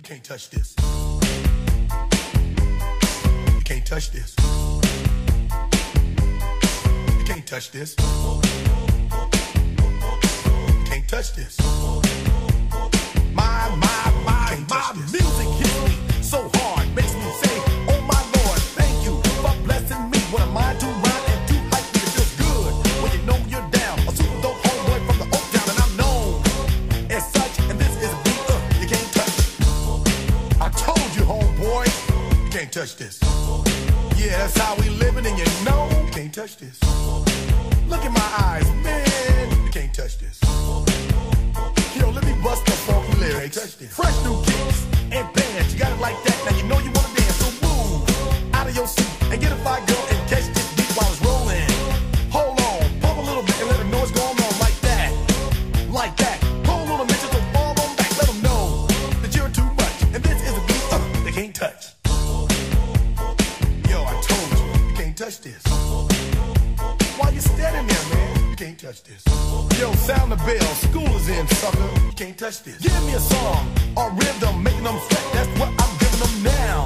You can't touch this. You can't touch this. You can't touch this. You can't touch this. My music hits me so hard, makes me say, oh my Lord, thank you for blessing me. What am I to rhyme and to hype me? It feels good when you know you're down. A super dope homeboy from the Oak Town, and I'm known as such. And this is a beat you can't touch. I told you, homeboy, you can't touch this. Yeah, that's how we living, and you know you can't touch this. Look in my eyes, man, you can't touch this. Yo, let me bust the funky lyrics. Fresh new kicks and bands, you got it like that. Now you know you wanna dance, so move out of your seat and get a fire girl and catch this beat while it's rolling. Hold on, pump a little bit and let them know what's going on like that. Like that. Hold on a minute, so fall on back. Let them know that you're too much. And this is a beat they can't touch. Yo, I told you, you can't touch this. Why you standing there, man? You can't touch this. Yo, sound the bell, school is in, sucker. You can't touch this. Give me a song or rhythm, making them sweat. That's what I'm giving them now.